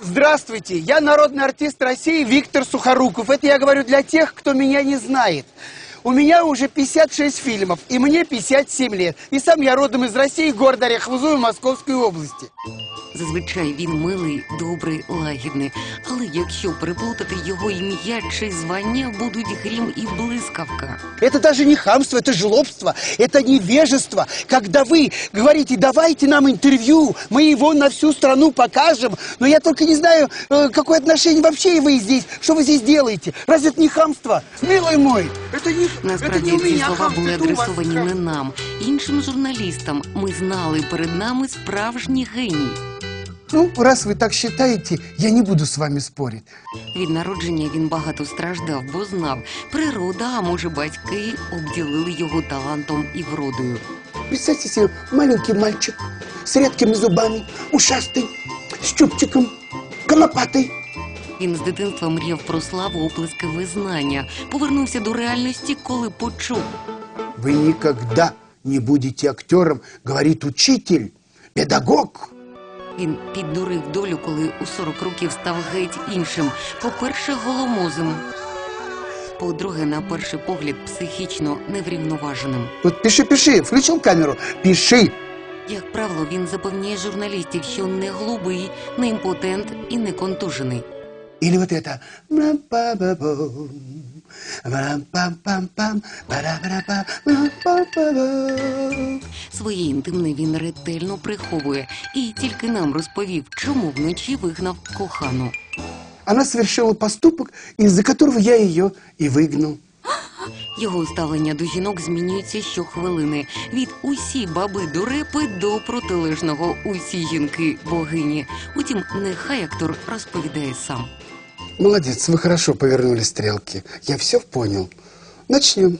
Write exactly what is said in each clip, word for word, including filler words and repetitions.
Здравствуйте, я народный артист России Виктор Сухоруков. Это я говорю для тех, кто меня не знает. У меня уже пятьдесят шесть фильмов, и мне пятьдесят семь лет. И сам я родом из России, город Орехово-Зуево, Московской области. Зазвичай він милий, добрий, лагідний. Але якщо переплутати його ім'я чи звання, будуть грім і блискавка. Это даже не хамство, это жлобство, это невежество. Когда вы говорите, давайте нам интервью, мы его на всю страну покажем, но я только не знаю, какое отношение вообще вы здесь, что вы здесь делаете. Разве это не хамство? Милый мой, это не, Насправді это не у ці меня слова хамство, були это у вас адресовані хамство. не нам, іншим журналістам. Ми знали, перед нами справжній геній. Ну, раз вы так считаете, я не буду с вами спорить. Від народження він багато страждав, бо знав, природа, а може батьки, обділили його талантом і вродою. Представьте себе, маленький мальчик с редкими зубами, ушастый, с чубчиком, конопатый. Він з дитинства мріяв про славу, оплески, визнання. Повернувся до реальності, коли почув. Вы никогда не будете актером, говорит учитель, педагог. Він піддурив долю, коли у сорок років став геть іншим. По-перше, голомозим. По-друге, на перший погляд, психічно неврівноваженим. Вот пиши, пиши, включил камеру, пиши. Як правило, він запевняє журналістів, що не глупий, не імпотент і не контужений. Или вот это. Своє інтимне він ретельно приховує і тільки нам розповів, чому вночі вигнав кохану. Она совершила поступок, из-за которого я ее и выгнал. Його ставлення до жінок змінюється щохвилини. Від усі баби дурепи до протилежного усі жінки богині. Утім, нехай актор розповідає сам. Молодец, вы хорошо повернули стрелки. Я все понял. Начнем.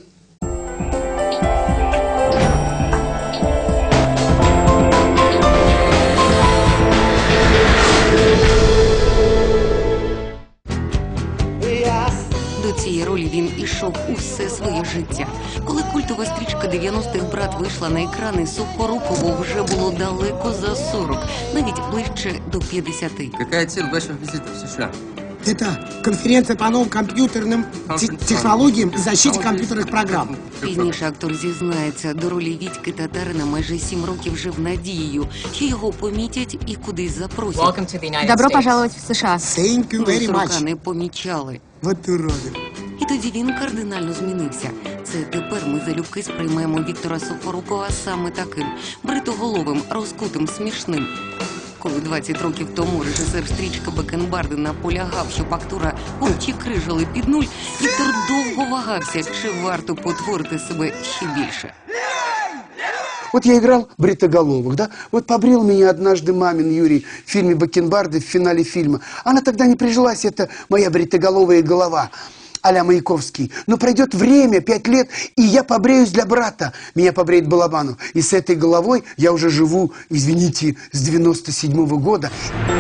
До цієї ролі він ішов усе своє життя. Коли культова стрічка дев'яностих «Брат» вийшла на екрани, Сухорукову вже було далеко за сорок, навіть ближче до п'ятдесяти. Какая цель вашего визита в США? Это конференция по новым компьютерным те- технологиям и защите компьютерных программ. Пізніше актор зізнається, до ролі Вітьки Татарина майже сім років жив надією, що його помітять і кудись запросять. Welcome to the United Добро States. пожаловать в США. Thank you Ну, very сорока much. не помічали. Вот уроды. І тоді він кардинально змінився. Це тепер ми залюбки сприймаємо Віктора Сухорукова саме таким – бритоголовим, розкутим, смішним. Коли двадцять років тому режисер стрічки Бакенбарди наполягав, щоб актора обчикрижили під нуль, Віктор довго вагався, чи варто потворити себе ще більше. Вот я играл бритоголовых, да? Вот побрил меня однажды мамин Юрий в фильме «Бакенбарды» в финале фильма. Она тогда не прижилась, это моя бритоголовая голова, а-ля Маяковский. Но пройдет время, пять лет, и я побреюсь для брата. Меня побреет Балабанов. И с этой головой я уже живу, извините, с девяносто седьмого года.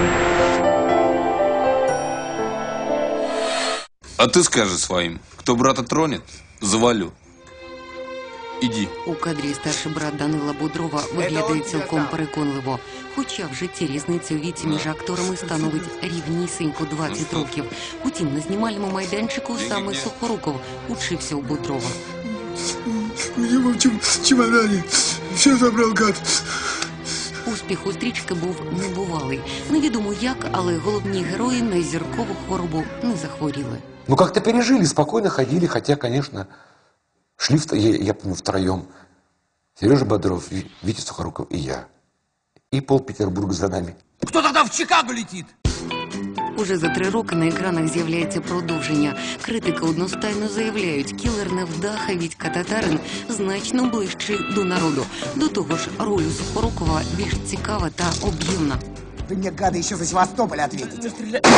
А ты скажи своим, кто брата тронет, завалю. Иди. У кадрі старший брат Данила Бодрова виглядає цілком переконливо. Хоча в житті різниця у віці між акторами становить рівнісінько двадцять років. Утім, на знімальному майданчику саме Сухоруков учився у Бодрова. В чемодане все забрал, гад. Успіх у стрічки був небувалий. Невідомо як, але головні герої на зіркову хворобу не захворіли. Ну, как-то пережили, спокойно ходили, хотя, конечно, шли, в- я, я помню, втроем. Сережа Бодров, Ви- Витя Сухоруков и я. И пол Петербурга за нами. Кто тогда в Чикаго летит? Уже за три роки на екранах з'являється продовження. Критики одностайно заявляють, кілер невдаха Вітька Татарин значно ближчий до народу. До того ж, роль у Сухорукова більш цікава та об'ємна. Вы мне, гады, еще за Севастополь ответите.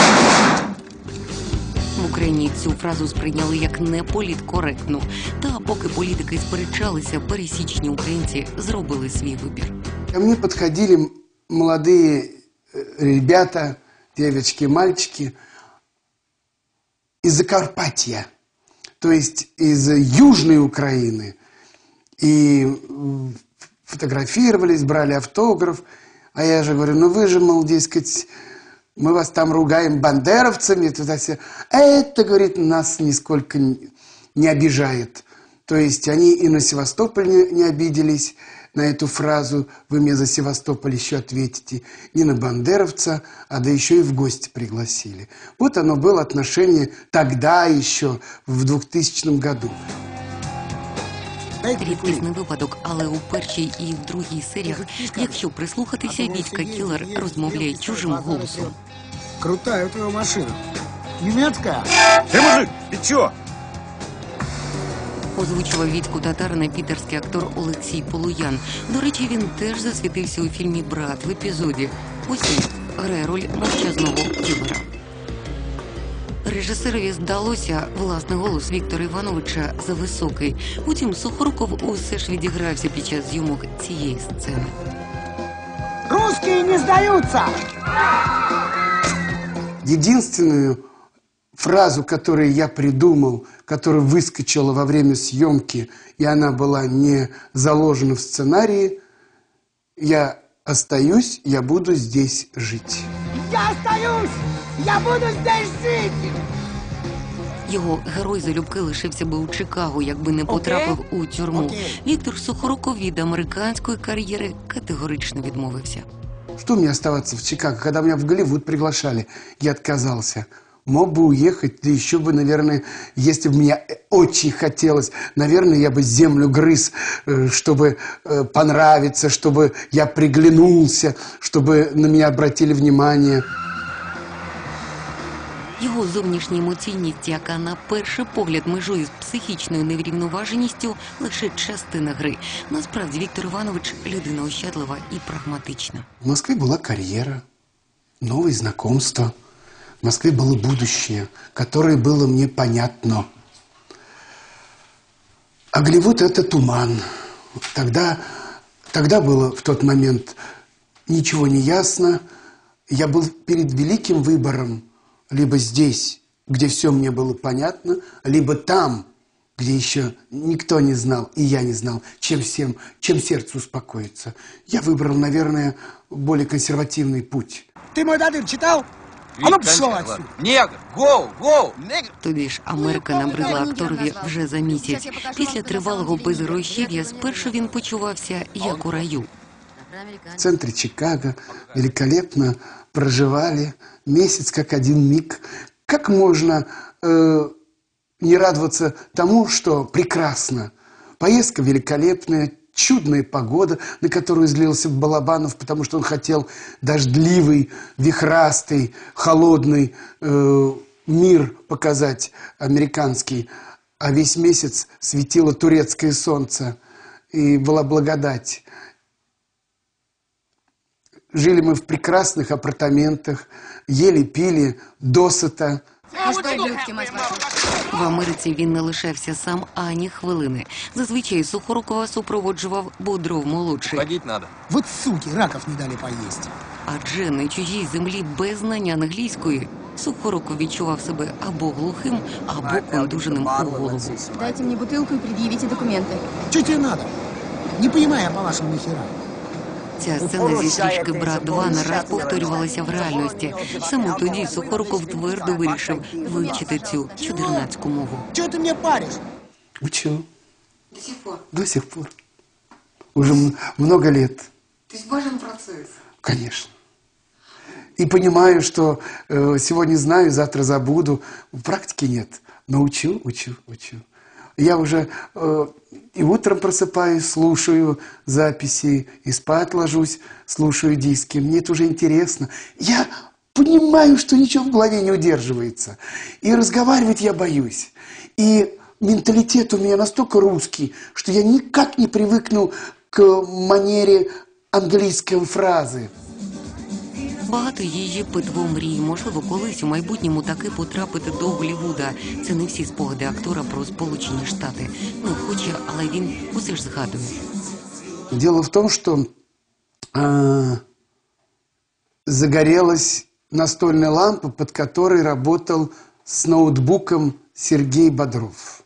В Україні цю фразу сприйняли як неполіткоректну. Та поки політики сперечалися, пересічні українці зробили свій вибір. Ко мне подходили молодые э, ребята, девочки, мальчики из Закарпатья, то есть из Южной Украины. И м, фотографировались, брали автограф. А я же говорю, ну вы же, мол, дескать, мы вас там ругаем бандеровцами, туда все. Это, говорит, нас нисколько не обижает. То есть они и на Севастополь не, не обиделись на эту фразу, вы мне за Севастополь еще ответите, не на бандеровца, а да еще и в гости пригласили. Вот оно было отношение тогда еще, в двохтисячному году. Рідкісний випадок, але у першій і в другій серіях, якщо прислухатися, Вітька Кілер розмовляє чужим голосом. Крутая у твоя машина. Немецкая? Ты, мужик, ты чё? Озвучував Вітьку Татарина пітерський актор Олексій Полуян. До речі, він теж засвітився у фільмі «Брат» в епізоді. Ось він грає роль мовчазного кілера. Режисерові здалося, власний голос Віктора Івановича зависокий. Утім, Сухоруков усе ж відігрався під час зйомок цієї сцени. Русские не сдаются! Единственную фразу, которую я придумал, которая выскочила во время съемки, и она была не заложена в сценарии, я остаюсь, я буду здесь жить. Я остаюсь! Я буду здесь жить! Його герой залюбки лишився би у Чикаго, якби не потрапив у тюрму. Віктор Сухоруков від американської кар'єри категорично відмовився. Что мне оставаться в Чикаго? Когда меня в Голливуд приглашали, я отказался. Мог бы уехать, да еще бы, наверное, если бы мне очень хотелось, наверное, я бы землю грыз, чтобы понравиться, чтобы я приглянулся, чтобы на меня обратили внимание. Його зовнішня емоційність, яка на перший погляд межує з психічною неврівноваженістю, лише частина гри. Насправді Віктор Іванович – людина ощадлива і прагматична. В Москве была карьера, новые знакомства. В Москве было будущее, которое было мне понятно. А Голливуд – это туман. Тогда, тогда было в тот момент ничего не ясно. Я был перед великим выбором. Либо здесь, где все мне было понятно, либо там, где еще никто не знал, и я не знал, чем всем, чем сердце успокоится. Я выбрал, наверное, более консервативный путь. Ты мой дадыр читал? А ну пошел отсюда! Негр! Гоу! Гоу! Негр! Тоді ж Америка набридла акторові вже за місяць. Після тривалого безгрошів'я спершу він почувався як у раю. В центре Чикаго великолепно проживали месяц как один миг. Как можно э, не радоваться тому, что прекрасно? Поездка великолепная, чудная погода, на которую злился Балабанов, потому что он хотел дождливый, вихрастый, холодный э, мир показать американский. А весь месяц светило турецкое солнце, и была благодать. Жили мы в прекрасных апартаментах, ели, пили, досыта. В Америці він не лишався сам ані хвилини. Зазвичай Сухорукова супроводжував Бодров-молодший. Ходить надо. Вот суки, раков не дали поесть. Адже на чужій землі без знання англійської Сухоруков відчував себе або глухим, або контуженим у голову. Дайте мне бутылку и предъявите документы. Что тебе надо? Не понимаю я по-вашему нихера. Ця сцена зі стрічки «Брат-два» не раз повторювалася в реальності. Саме тоді Сухоруков твердо вирішив вивчити цю чудернацьку мову. Чего ты мне паришь? Учу. До сих пор? До сих пор. Уже много лет. То есть важен процесс? Конечно. И понимаю, что э, сегодня знаю, завтра забуду. Практики нет. Но учу, учу, учу. Я уже э, и утром просыпаюсь, слушаю записи, и спать ложусь, слушаю диски. Мне это уже интересно. Я понимаю, что ничего в голове не удерживается. И разговаривать я боюсь. И менталитет у меня настолько русский, что я никак не привыкну к манере английской фразы. Багато її питво мрій. Можливо, колись у майбутньому таки потрапити до Голлівуда. Це не всі спогади актора про Сполучені Штати. Не хоче, але він усе ж згадує. Дело в том, что э, загорелась настольная лампа, под которой работал с ноутбуком Сергей Бодров.